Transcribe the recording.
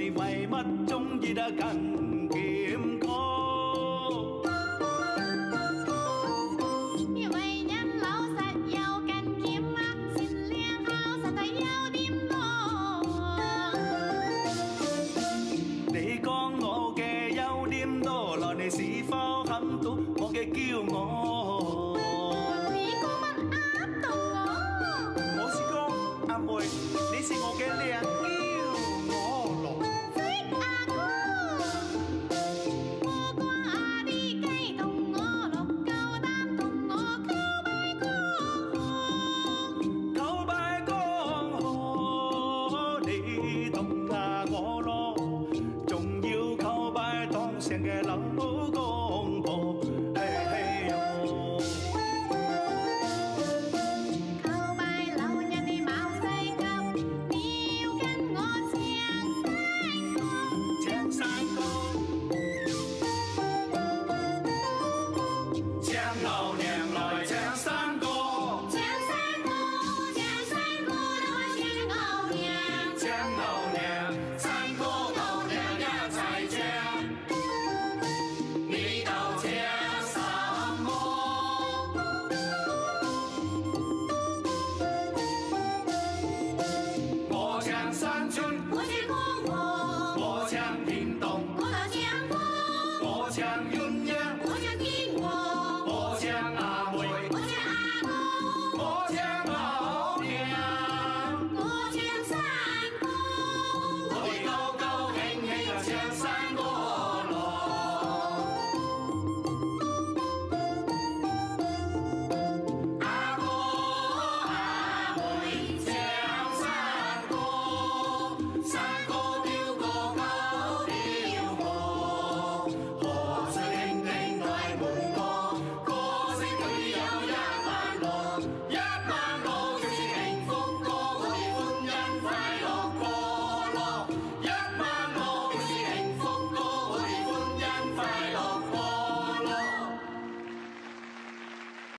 你為乜中意得咁檢苛？ 因為人老實有緊檢啊，善良好實在有點多。 你講我嘅優點多，來你是否肯到我嘅驕傲？ 你講乜噏到我？ 我是講阿妹，你是我嘅靚驕傲咯。 識阿哥，我講阿啲雞同我落，夠膽同我告白講好，你同下我咯，仲要告白當成嘅流。